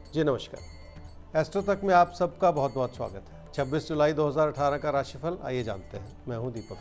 जी नमस्कार। एस्ट्रो तक में आप सबका बहुत बहुत स्वागत है। 26 जुलाई 2018 का राशिफल आइए जानते हैं। मैं हूं दीपक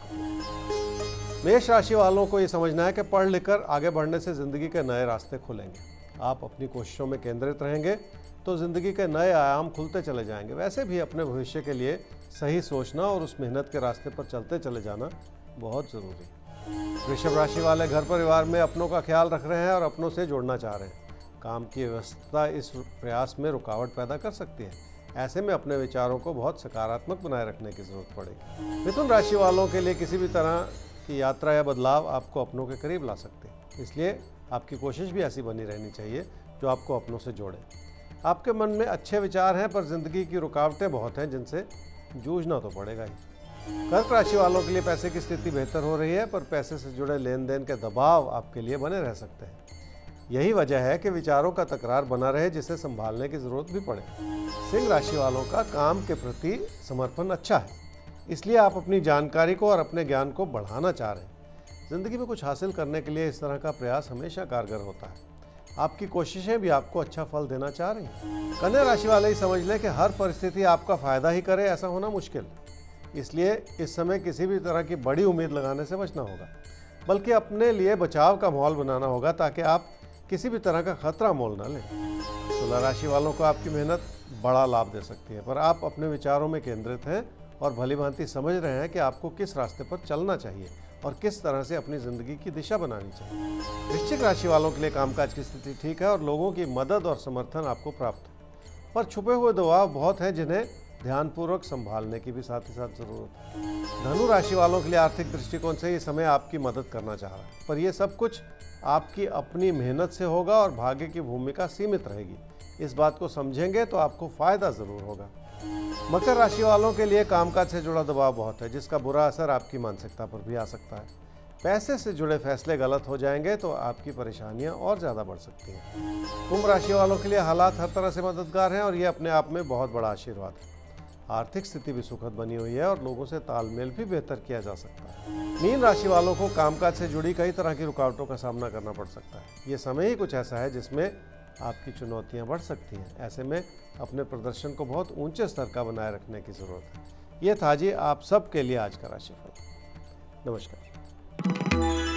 कपूर। मेष राशि वालों को ये समझना है कि पढ़ लिख कर आगे बढ़ने से ज़िंदगी के नए रास्ते खुलेंगे। आप अपनी कोशिशों में केंद्रित रहेंगे तो ज़िंदगी के नए आयाम खुलते चले जाएंगे। वैसे भी अपने भविष्य के लिए सही सोचना और उस मेहनत के रास्ते पर चलते चले जाना बहुत ज़रूरी है। वृषभ राशि वाले घर परिवार में अपनों का ख्याल रख रहे हैं और अपनों से जुड़ना चाह रहे हैं। काम की व्यवस्था इस प्रयास में रुकावट पैदा कर सकती है। ऐसे में अपने विचारों को बहुत सकारात्मक बनाए रखने की जरूरत पड़ेगी। मिथुन राशि वालों के लिए किसी भी तरह की यात्रा या बदलाव आपको अपनों के करीब ला सकते हैं, इसलिए आपकी कोशिश भी ऐसी बनी रहनी चाहिए जो आपको अपनों से जोड़े। आपके मन में अच्छे विचार हैं, पर जिंदगी की रुकावटें बहुत हैं जिनसे जूझना तो पड़ेगा ही। कर्क राशि वालों के लिए पैसे की स्थिति बेहतर हो रही है, पर पैसे से जुड़े लेन देन के दबाव आपके लिए बने रह सकते हैं। यही वजह है कि विचारों का तकरार बना रहे, जिसे संभालने की जरूरत भी पड़े। सिंह राशि वालों का काम के प्रति समर्पण अच्छा है, इसलिए आप अपनी जानकारी को और अपने ज्ञान को बढ़ाना चाह रहे हैं। जिंदगी में कुछ हासिल करने के लिए इस तरह का प्रयास हमेशा कारगर होता है। आपकी कोशिशें भी आपको अच्छा फल देना चाह रही हैं। कन्या राशि वाले ही समझ लें कि हर परिस्थिति आपका फायदा ही करे, ऐसा होना मुश्किल है। इसलिए इस समय किसी भी तरह की बड़ी उम्मीद लगाने से बचना होगा, बल्कि अपने लिए बचाव का माहौल बनाना होगा ताकि आप किसी भी तरह का खतरा मोल न लें। तुला राशि वालों को आपकी मेहनत बड़ा लाभ दे सकती है, पर आप अपने विचारों में केंद्रित हैं और भलीभांति समझ रहे हैं कि आपको किस रास्ते पर चलना चाहिए और किस तरह से अपनी ज़िंदगी की दिशा बनानी चाहिए। वृश्चिक राशि वालों के लिए कामकाज की स्थिति ठीक है और लोगों की मदद और समर्थन आपको प्राप्त है, पर छुपे हुए दबाव बहुत हैं जिन्हें ध्यानपूर्वक संभालने की भी साथ ही साथ जरूरत है। धनु राशि वालों के लिए आर्थिक दृष्टिकोण से ये समय आपकी मदद करना चाह रहा है, पर यह सब कुछ आपकी अपनी मेहनत से होगा और भाग्य की भूमिका सीमित रहेगी। इस बात को समझेंगे तो आपको फायदा जरूर होगा। मकर राशि वालों के लिए कामकाज से जुड़ा दबाव बहुत है, जिसका बुरा असर आपकी मानसिकता पर भी आ सकता है। पैसे से जुड़े फैसले गलत हो जाएंगे तो आपकी परेशानियां और ज़्यादा बढ़ सकती हैं। कुंभ राशि वालों के लिए हालात हर तरह से मददगार हैं और ये अपने आप में बहुत बड़ा आशीर्वाद है। आर्थिक स्थिति भी सुखद बनी हुई है और लोगों से तालमेल भी बेहतर किया जा सकता है। मीन राशि वालों को कामकाज से जुड़ी कई तरह की रुकावटों का सामना करना पड़ सकता है। ये समय ही कुछ ऐसा है जिसमें आपकी चुनौतियां बढ़ सकती हैं। ऐसे में अपने प्रदर्शन को बहुत ऊंचे स्तर का बनाए रखने की ज़रूरत है। ये था जी आप सब के लिए आज का राशिफल। नमस्कार।